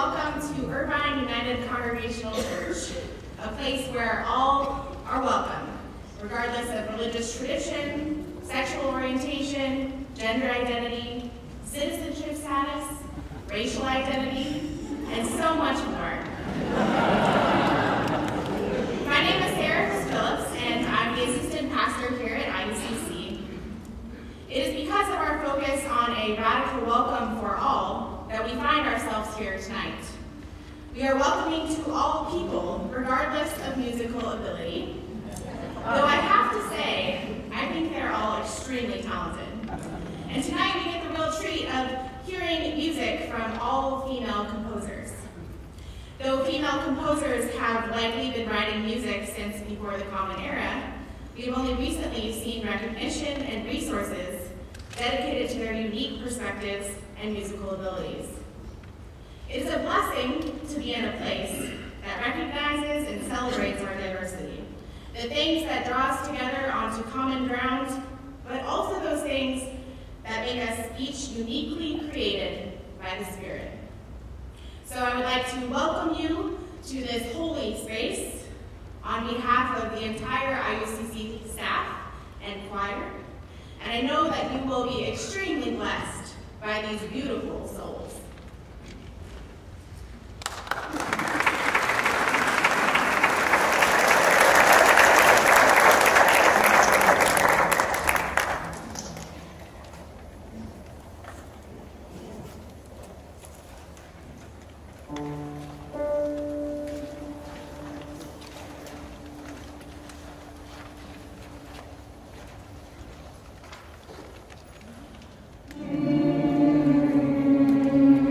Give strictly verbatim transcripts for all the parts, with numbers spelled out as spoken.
welcome to Irvine United Congregational Church, a place where all are welcome, regardless of religious tradition, sexual orientation, gender identity, citizenship status, racial identity, and so much more. My name is Sarah Phillips, and I'm the assistant pastor here at I U C C. It is because of our focus on a radical welcome for all that we find ourselves here tonight. We are welcoming to all people, regardless of musical ability. Though I have to say, I think they're all extremely talented. And tonight we get the real treat of hearing music from all female composers. Though female composers have likely been writing music since before the Common Era, we've only recently seen recognition and resources dedicated to their unique perspectives and musical abilities. It is a blessing to be in a place that recognizes and celebrates our diversity, the things that draw us together onto common ground, but also those things that make us each uniquely created by the Spirit. So I would like to welcome you to this holy space on behalf of the entire I U C C staff and choir, and I know that you will be extremely blessed by these beautiful souls. Thank you.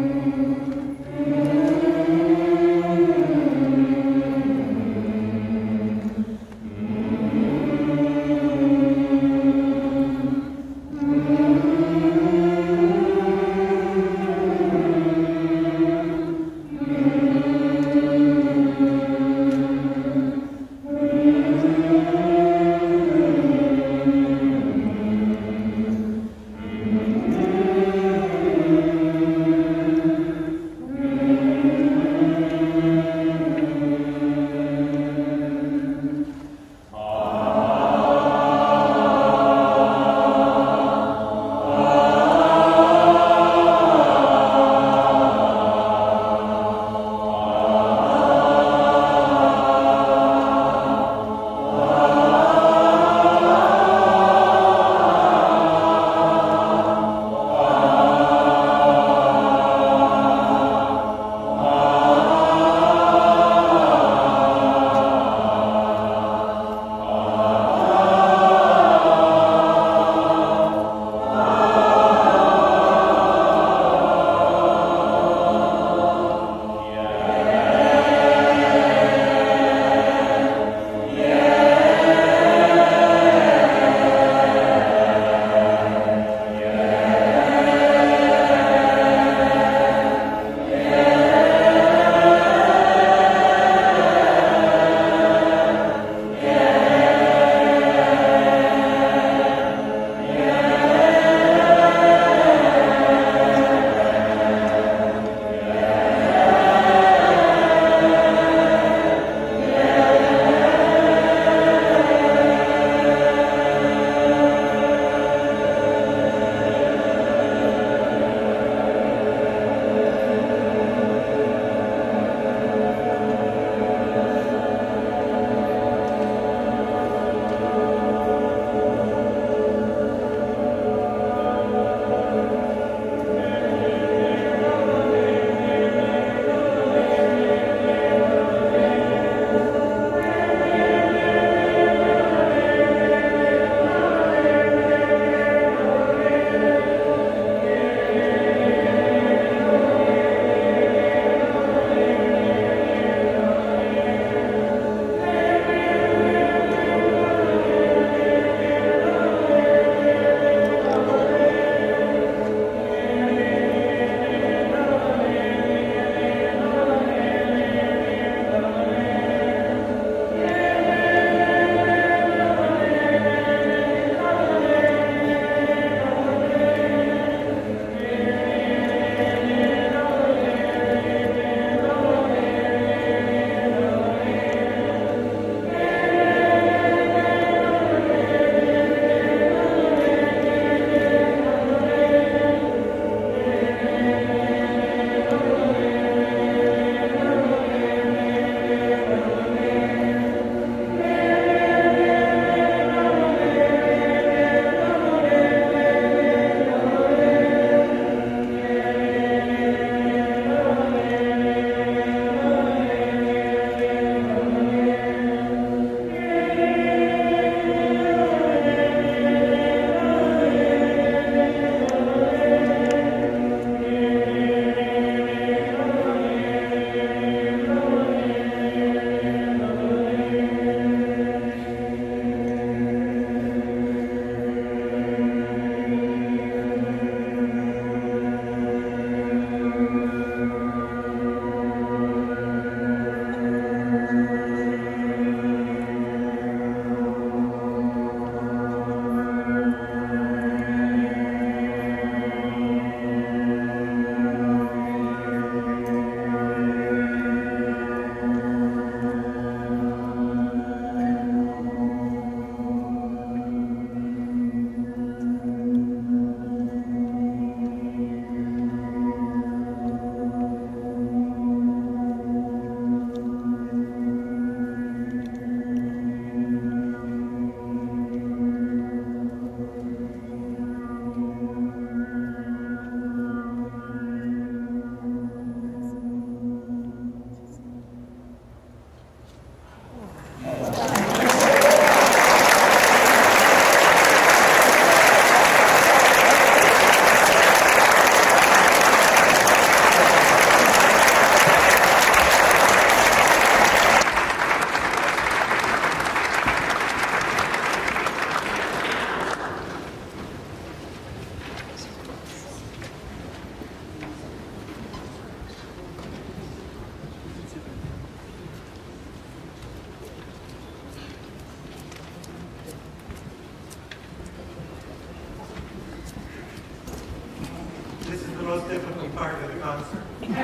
part of the concert.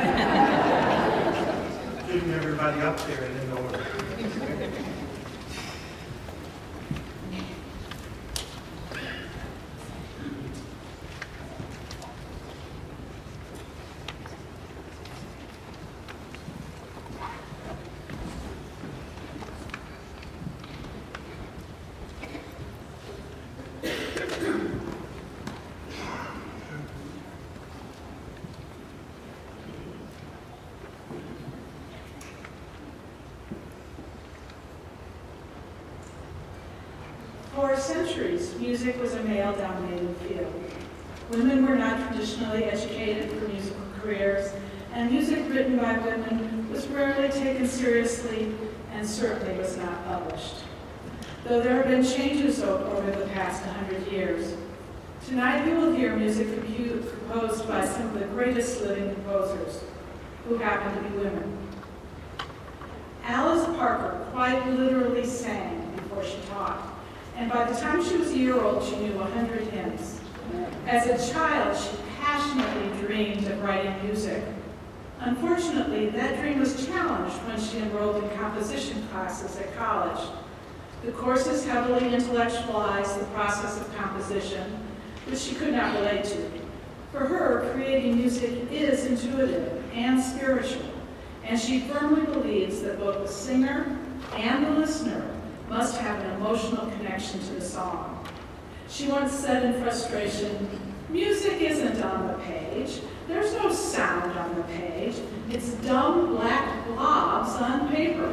Keeping everybody up there and in order. For centuries, music was a male-dominated field. Women were not traditionally educated for musical careers, and music written by women was rarely taken seriously and certainly was not published. Though there have been changes over the past one hundred years. Tonight we will hear music composed by some of the greatest living composers, who happen to be women. Alice Parker quite literally sang before she taught. And by the time she was a year old, she knew one hundred hymns. As a child, she passionately dreamed of writing music. Unfortunately, that dream was challenged when she enrolled in composition classes at college. The courses heavily intellectualized the process of composition, which she could not relate to. For her, creating music is intuitive and spiritual, and she firmly believes that both the singer and the listener must have an emotional connection to the song. She once said in frustration, "Music isn't on the page. There's no sound on the page. It's dumb black blobs on paper."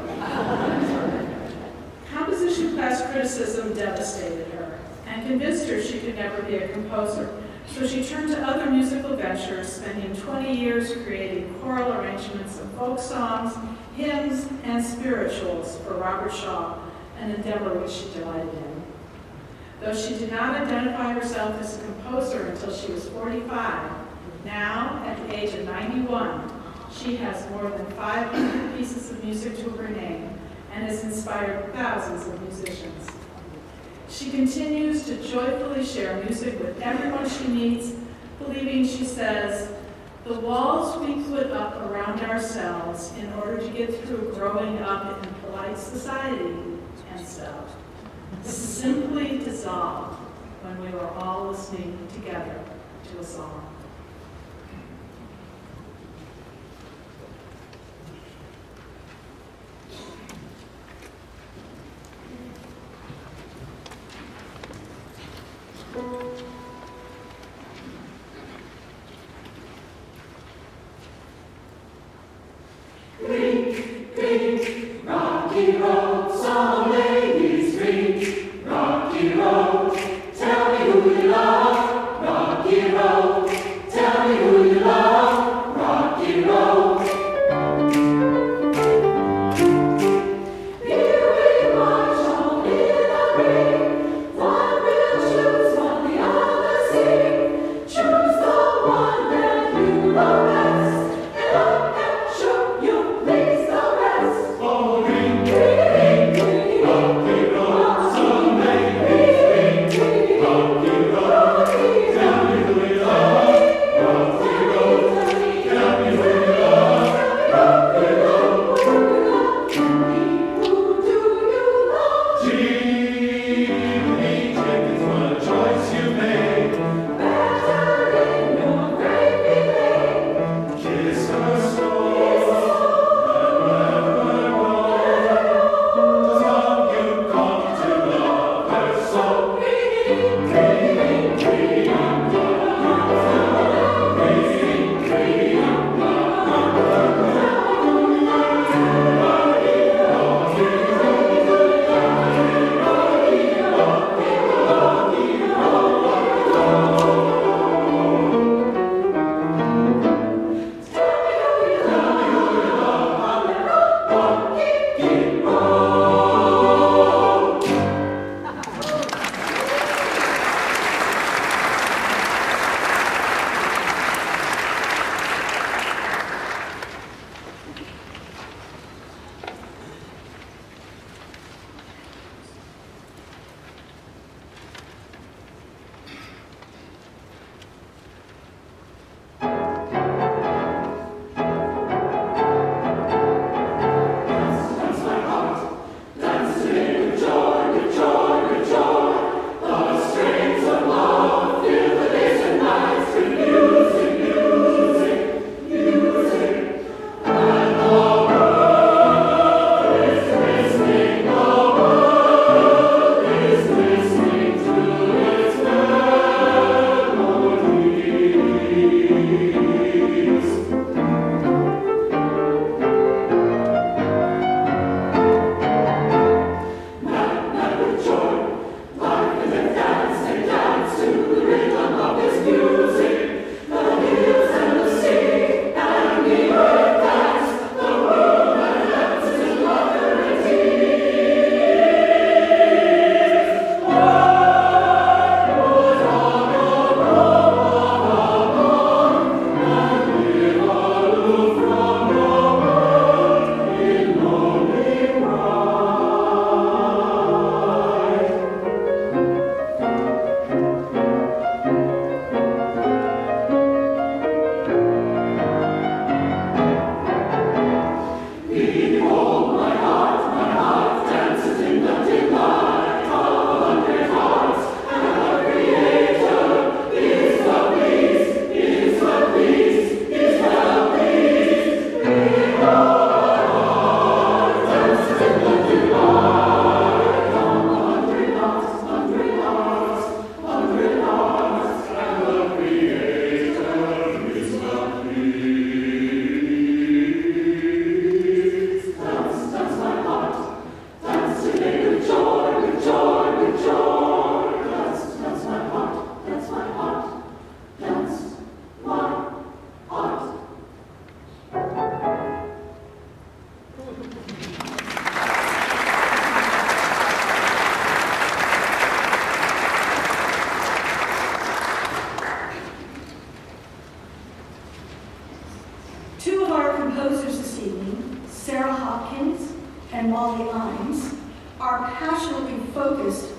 Composition class criticism devastated her and convinced her she could never be a composer. So she turned to other musical ventures, spending twenty years creating choral arrangements of folk songs, hymns, and spirituals for Robert Shaw, an endeavor which she delighted in. Though she did not identify herself as a composer until she was forty-five, now, at the age of ninety-one, she has more than five hundred pieces of music to her name and has inspired thousands of musicians. She continues to joyfully share music with everyone she meets, believing, she says, "The walls we put up around ourselves in order to get through growing up in polite society and stuff simply dissolved when we were all listening together to a song." Drink, drink, rocky road, some ladies drink, rocky road, tell me who you love, rocky road, tell me who you love, rocky road. Here we march on in the rain, one will choose, one the other sing, choose the one that you love best, and up and show you please the rest. Oh, ring, ring, ring, rocky road, some ladies ring, rocky road.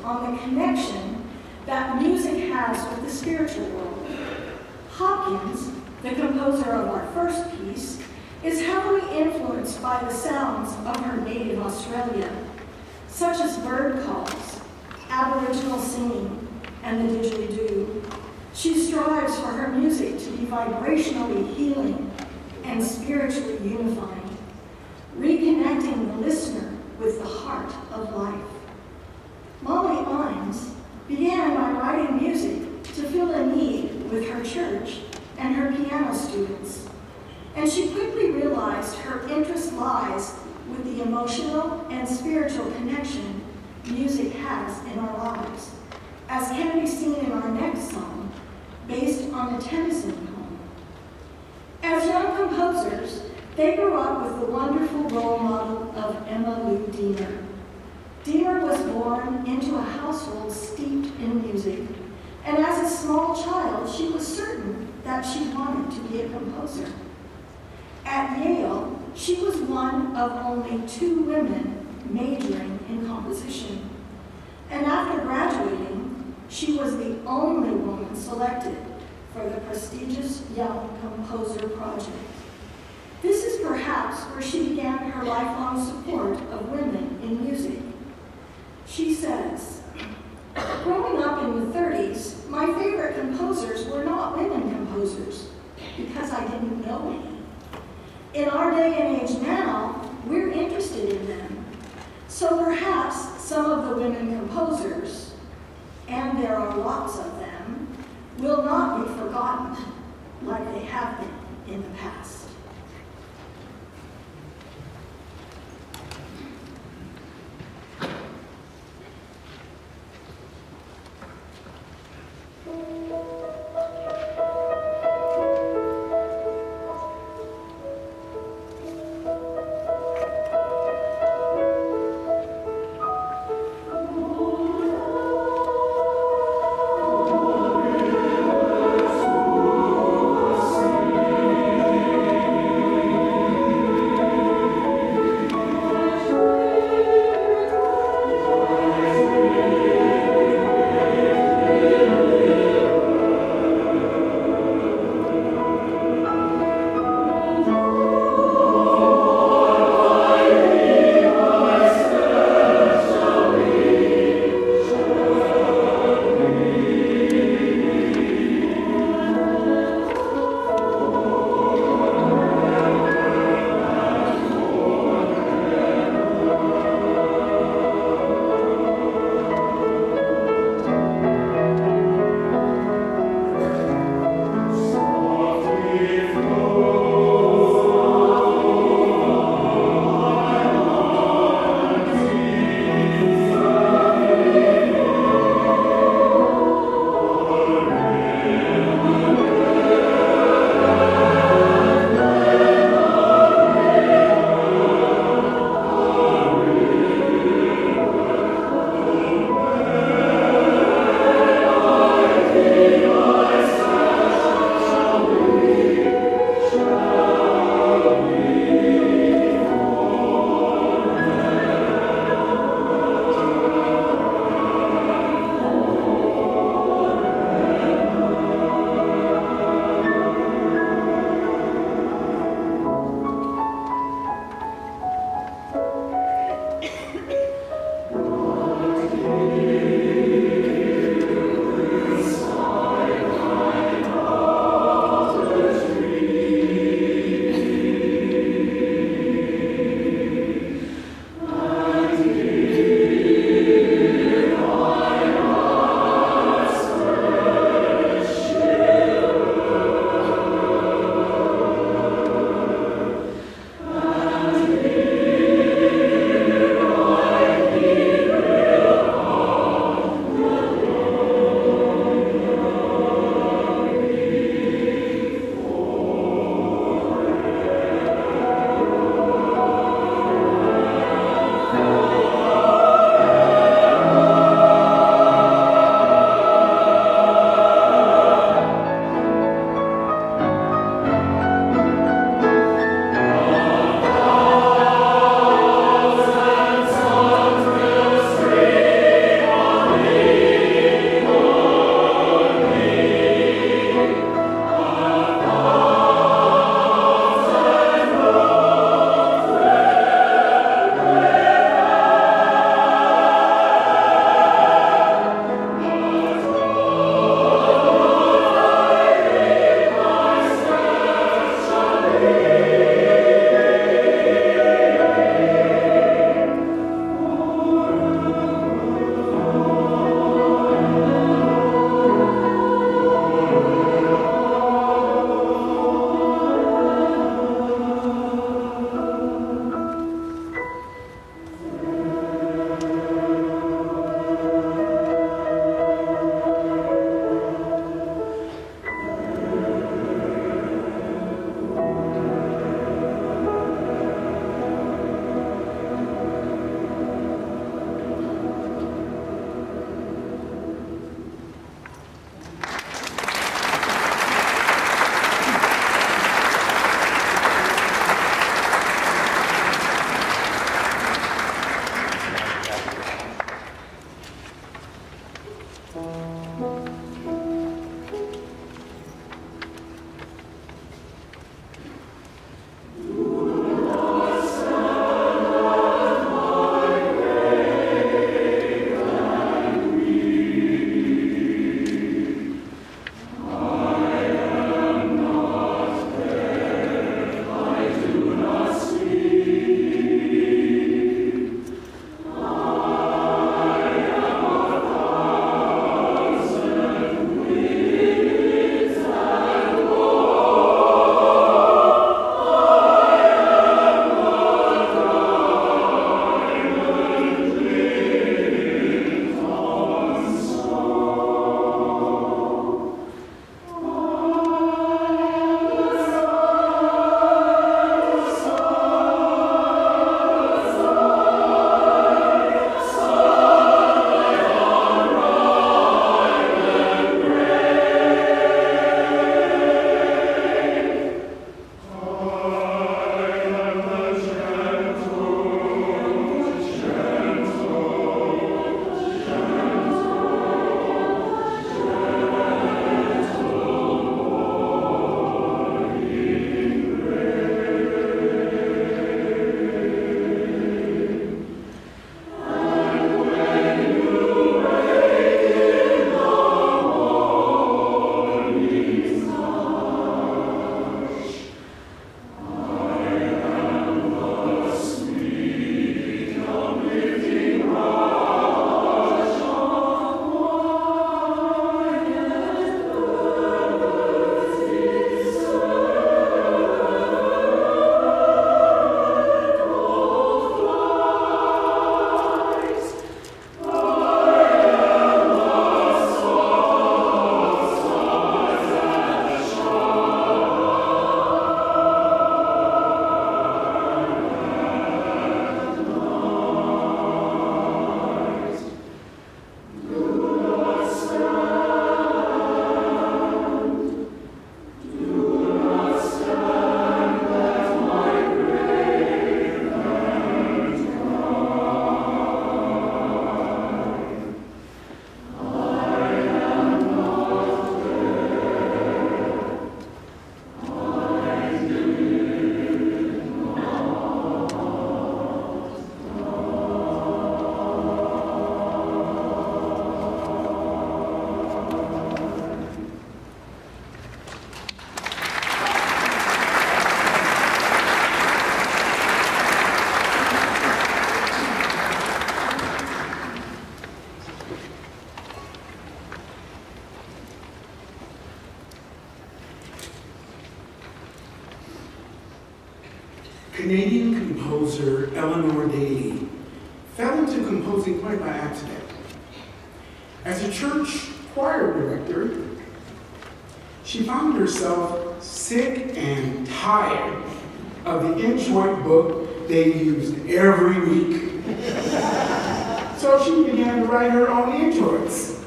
on the connection that music has with the spiritual world. Hopkins, the composer of our first piece, is heavily influenced by the sounds of her native Australia, such as bird calls, Aboriginal singing, and the didgeridoo. She strives for her music to be vibrationally healing and spiritually unifying, reconnecting the listener with the heart of life. Molly Ines began by writing music to fill a need with her church and her piano students, and she quickly realized her interest lies with the emotional and spiritual connection music has in our lives, as can be seen in our next song, based on a Tennyson poem. As young composers, they grew up with the wonderful role model of Emma Lou Deamer. Deamer was born into a household steeped in music, and as a small child, she was certain that she wanted to be a composer. At Yale, she was one of only two women majoring in composition, and after graduating, she was the only woman selected for the prestigious Young Composer Project. This is perhaps where she began her lifelong support of women in music. She says, "Growing up in the thirties, my favorite composers were not women composers because I didn't know any. In our day and age now, we're interested in them. So perhaps some of the women composers, and there are lots of them, will not be forgotten like they have been in the past." Thank you. Canadian composer Eleanor Daly fell into composing quite by accident. As a church choir director, she found herself sick and tired of the introit book they used every week. So she began to write her own introits.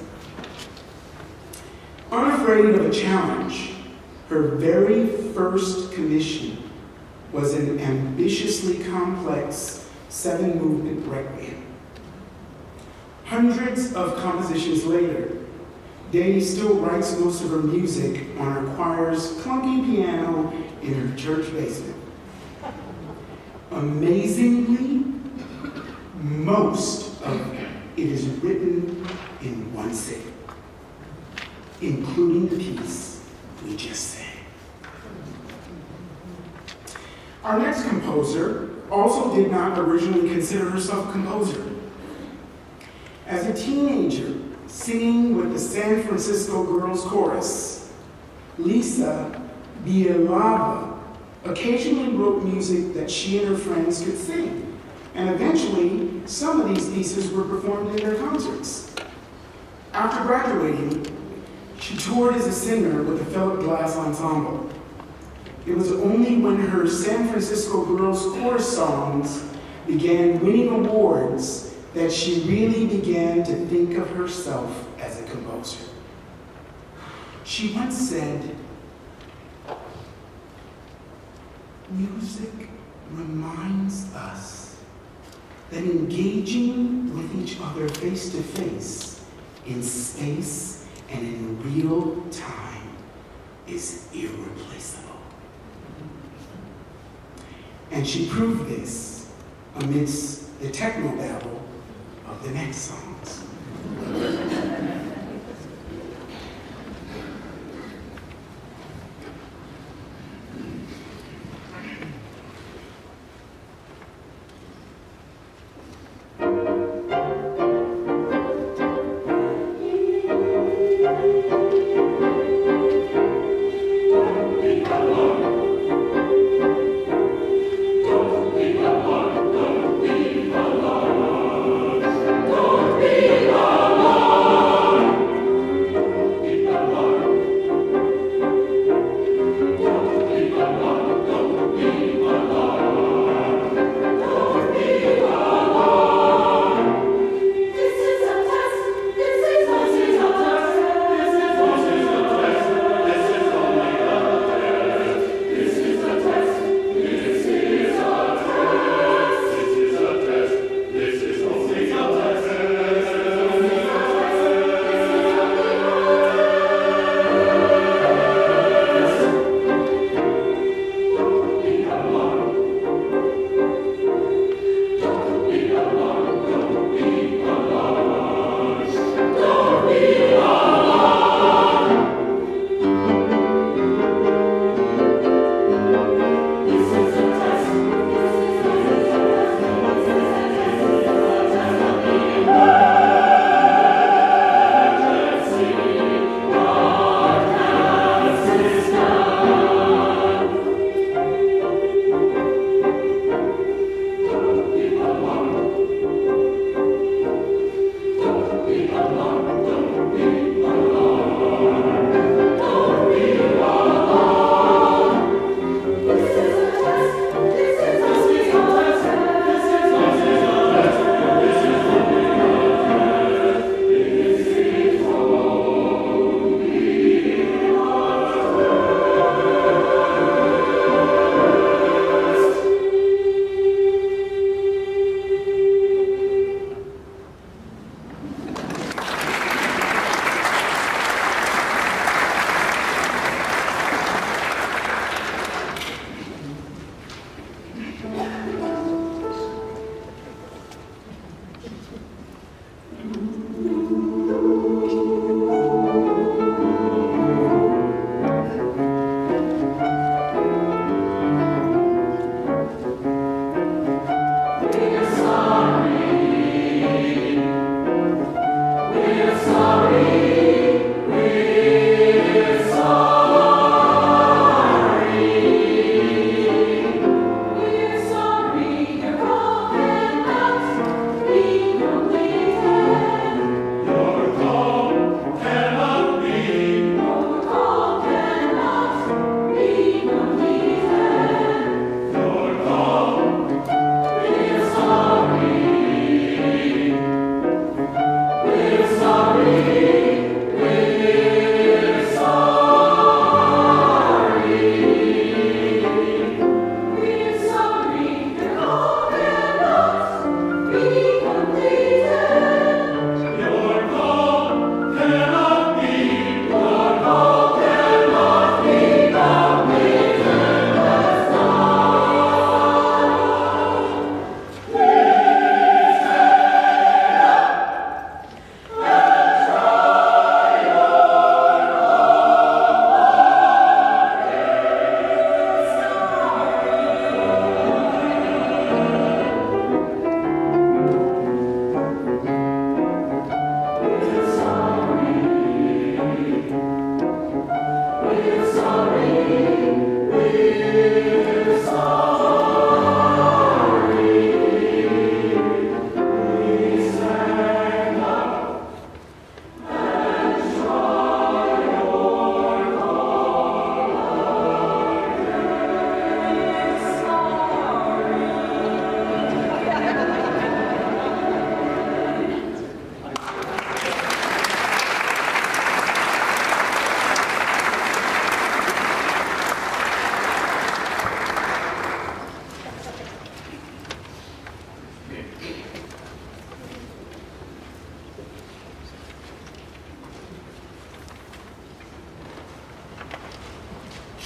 Unafraid of a challenge, her very first commission was an ambitiously complex seven-movement requiem. Hundreds of compositions later, Daly still writes most of her music on her choir's clunky piano in her church basement. Amazingly, most of it is written in one sitting, including the piece we just sang. Our next composer also did not originally consider herself a composer. As a teenager, singing with the San Francisco Girls Chorus, Lisa Bielava occasionally wrote music that she and her friends could sing, and eventually some of these pieces were performed in their concerts. After graduating, she toured as a singer with the Philip Glass Ensemble. It was only when her San Francisco Girls Chorus songs began winning awards that she really began to think of herself as a composer. She once said, "Music reminds us that engaging with each other face to face in space and in real time is irreplaceable." And she proved this amidst the technobabble of the next songs. Don't be alone.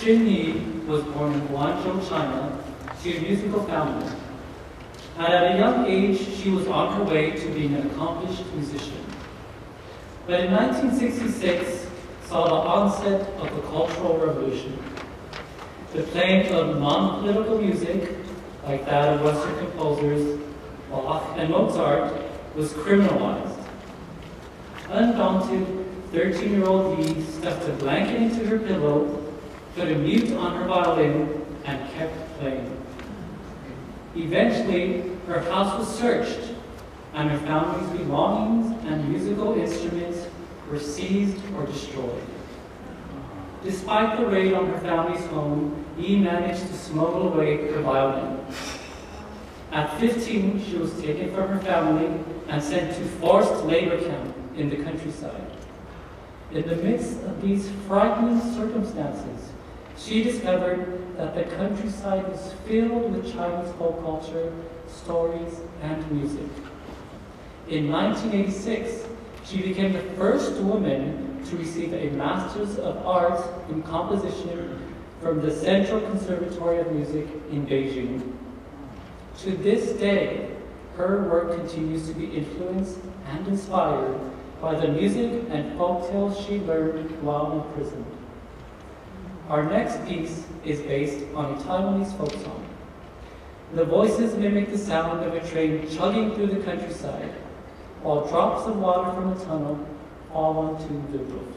Xin Yi was born in Guangzhou, China, to a musical family. And at a young age, she was on her way to being an accomplished musician. But in nineteen sixty-six saw the onset of the Cultural Revolution. The playing of non-political music, like that of Western composers, Bach and Mozart, was criminalized. Undaunted, thirteen-year-old Yi stuffed a blanket into her pillow, put a mute on her violin, and kept playing. Eventually, her house was searched, and her family's belongings and musical instruments were seized or destroyed. Despite the raid on her family's home, Yi managed to smuggle away her violin. At fifteen, she was taken from her family and sent to forced labor camp in the countryside. In the midst of these frightening circumstances, she discovered that the countryside was filled with Chinese folk culture, stories, and music. In nineteen eighty-six, she became the first woman to receive a Master's of Arts in Composition from the Central Conservatory of Music in Beijing. To this day, her work continues to be influenced and inspired by the music and folktales she learned while imprisoned. Our next piece is based on a Taiwanese folk song. The voices mimic the sound of a train chugging through the countryside, while drops of water from a tunnel fall onto the roof.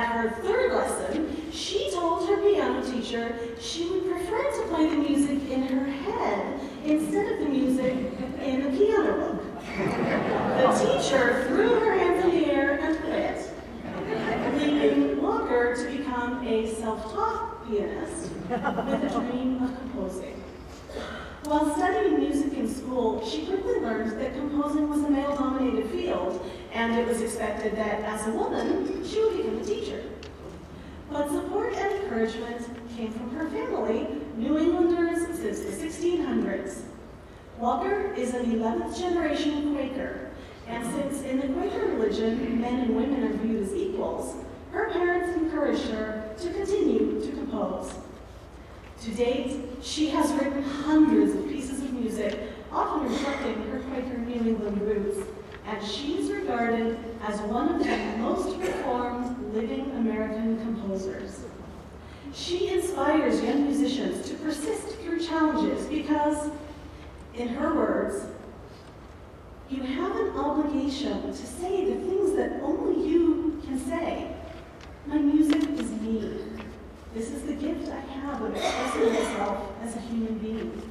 her third lesson, she told her piano teacher she would prefer to play the music in her head instead of the music in the piano book. The teacher threw her hands in the air and quit, leaving Walker to become a self-taught pianist with a dream of composing. While studying music in school, she quickly learned that composing was a male-dominated field, and it was expected that as a woman, she would become a teacher. But support and encouragement came from her family, New Englanders since the sixteen hundreds. Walker is an eleventh generation Quaker, and since in the Quaker religion, men and women are viewed as equals, her parents encouraged her to continue to compose. To date, she has written hundreds of pieces of music, often reflecting her Quaker New England roots, and she is regarded as one of the most performed living American composers. She inspires young musicians to persist through challenges because, in her words, you have an obligation to say the things that only you can say. My music is me. This is the gift I have of expressing myself as a human being.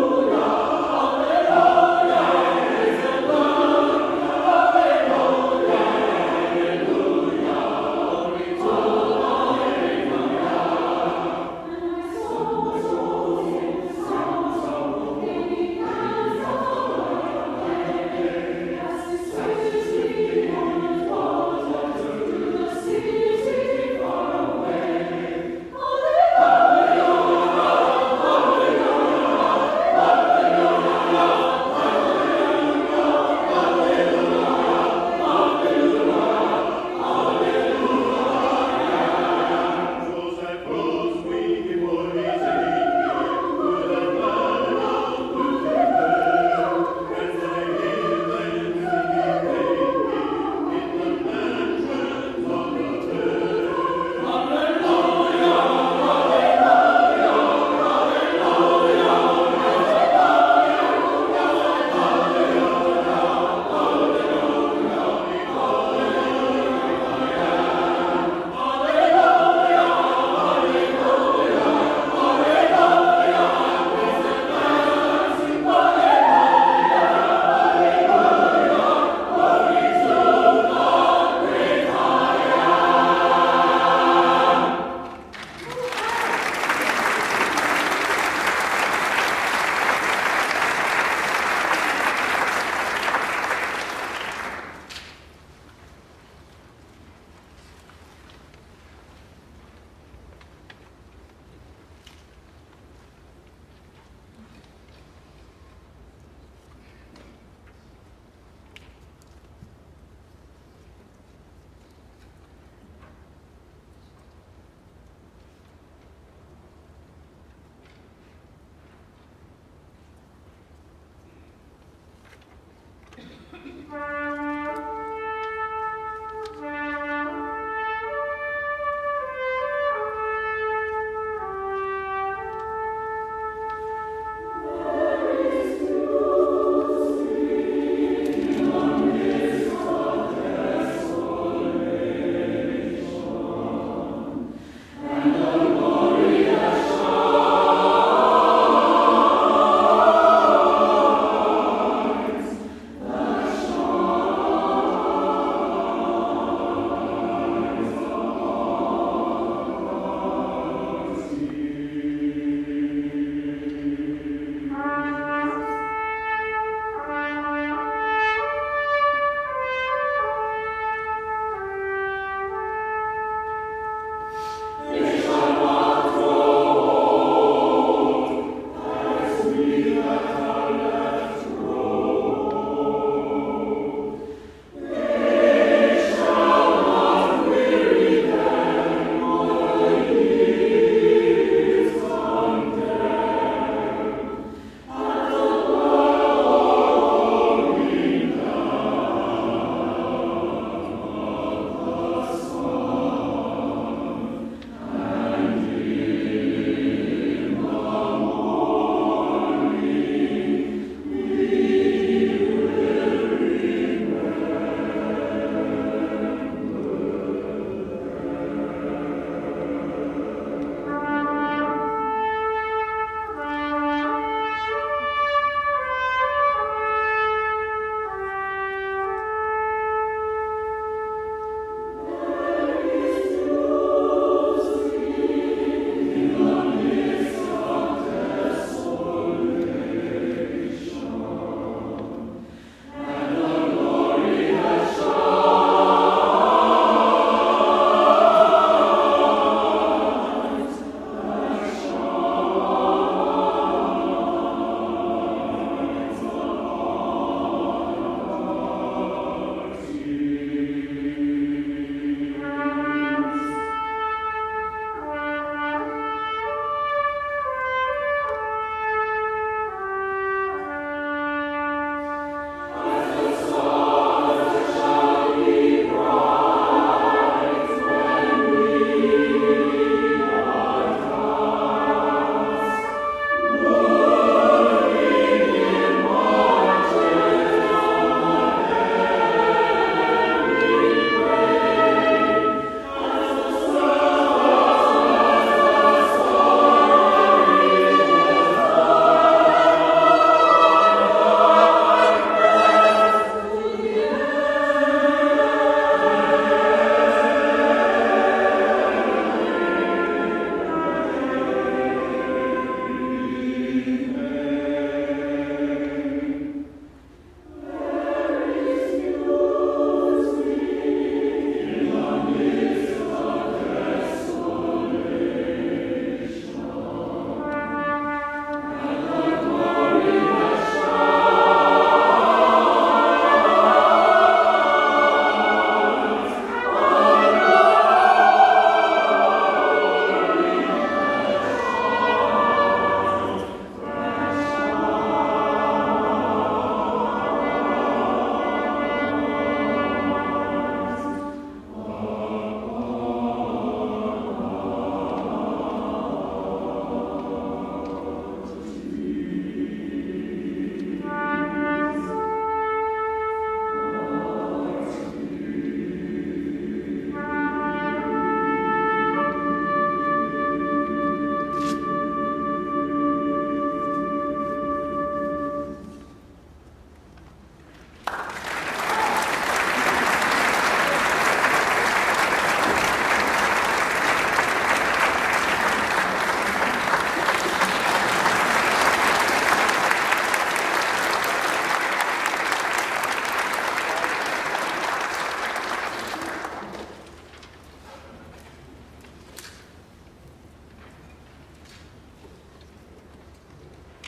Alleluia,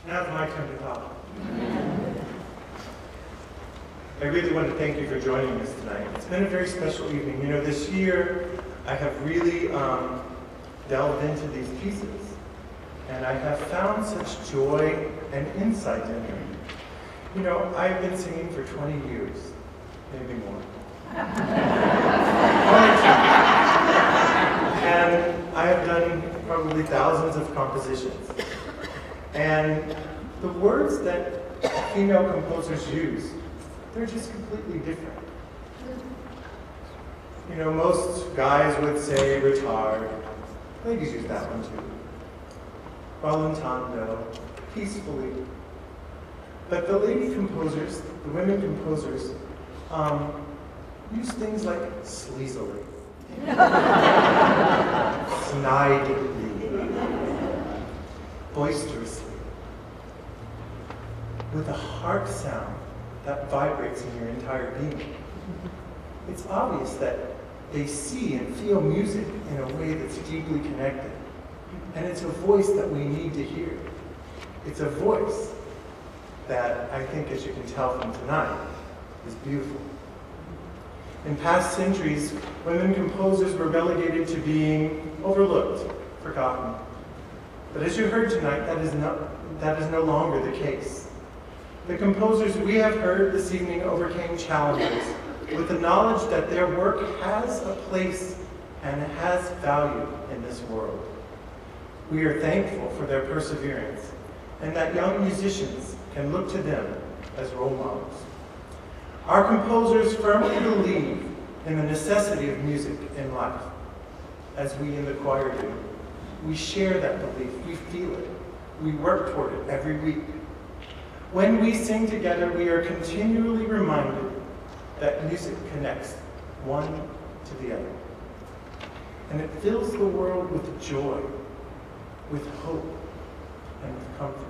Now it's my turn to talk. I really want to thank you for joining us tonight. It's been a very special evening. You know, this year I have really um, delved into these pieces, and I have found such joy and insight in them. You know, I've been singing for twenty years, maybe more. And I have done probably thousands of compositions. And the words that female composers use, they're just completely different. You know, most guys would say retard. Ladies use that one too. Rallentando, peacefully. But the lady composers, the women composers, um, use things like sleazily, snidely, boisterously, with a heart sound that vibrates in your entire being. It's obvious that they see and feel music in a way that's deeply connected. And it's a voice that we need to hear. It's a voice that I think, as you can tell from tonight, is beautiful. In past centuries, women composers were relegated to being overlooked, forgotten. But as you heard tonight, that is no, that is no longer the case. The composers we have heard this evening overcame challenges with the knowledge that their work has a place and has value in this world. We are thankful for their perseverance and that young musicians can look to them as role models. Our composers firmly believe in the necessity of music in life, as we in the choir do. We share that belief, we feel it, we work toward it every week. When we sing together, we are continually reminded that music connects one to the other. And it fills the world with joy, with hope, and with comfort.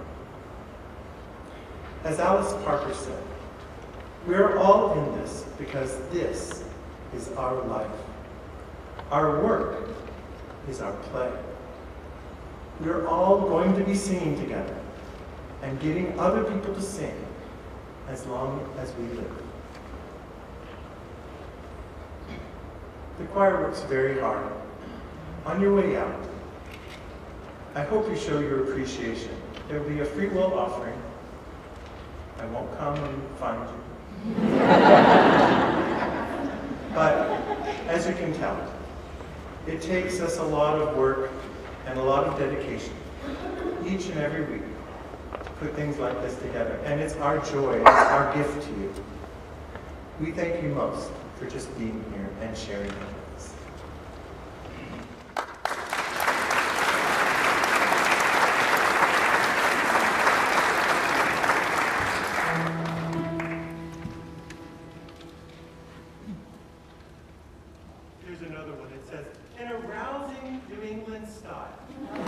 As Alice Parker said, we are all in this because this is our life. Our work is our play. We are all going to be singing together and getting other people to sing as long as we live. The choir works very hard. On your way out, I hope you show your appreciation. There will be a free will offering. I won't come and find you. But as you can tell, it takes us a lot of work and a lot of dedication each and every week to put things like this together. And it's our joy, it's our gift to you. We thank you most for just being here and sharing it with us. Here's another one. It says, in a rousing New England style.